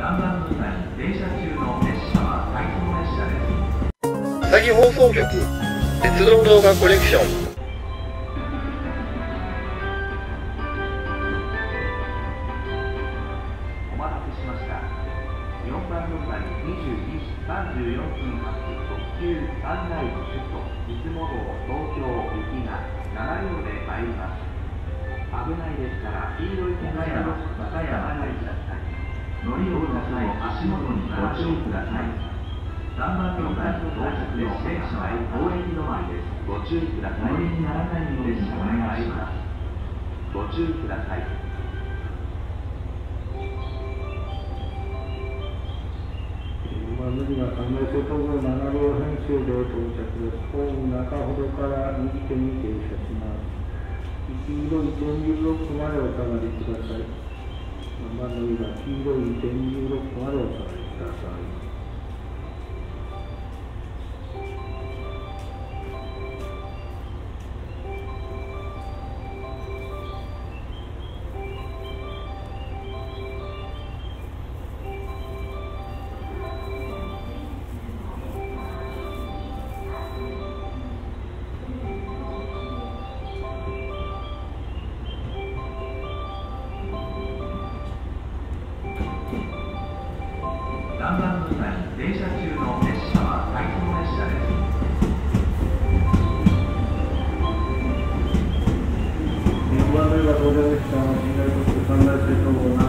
南蛮部内停車中の列車は回送列車です。 うさぎ放送局鉄道動画コレクション。 お待たせしました。4番乗り場に22時34分発特急サンライズ首都出雲道東京行きが7両で参ります。危ないですから黄色い手がやらないください。乗り降りの際足元にご注意ください。3番乗り場に到着の電車は大駅止まりです。ご注意ください。乗りにならないようにお願いします。ご注意ください。 4番乗り場関越東郷7両編成で到着です。ホーム中ほどから右手に停車します。黄色い電流ロックまでお下がりください。4番乗り場、黄色い電流ロックまでお下がりください。 南蛮部内停車中の列車は回送列車です。 4番乗り場到着でした。寝台特急サンライズ東郷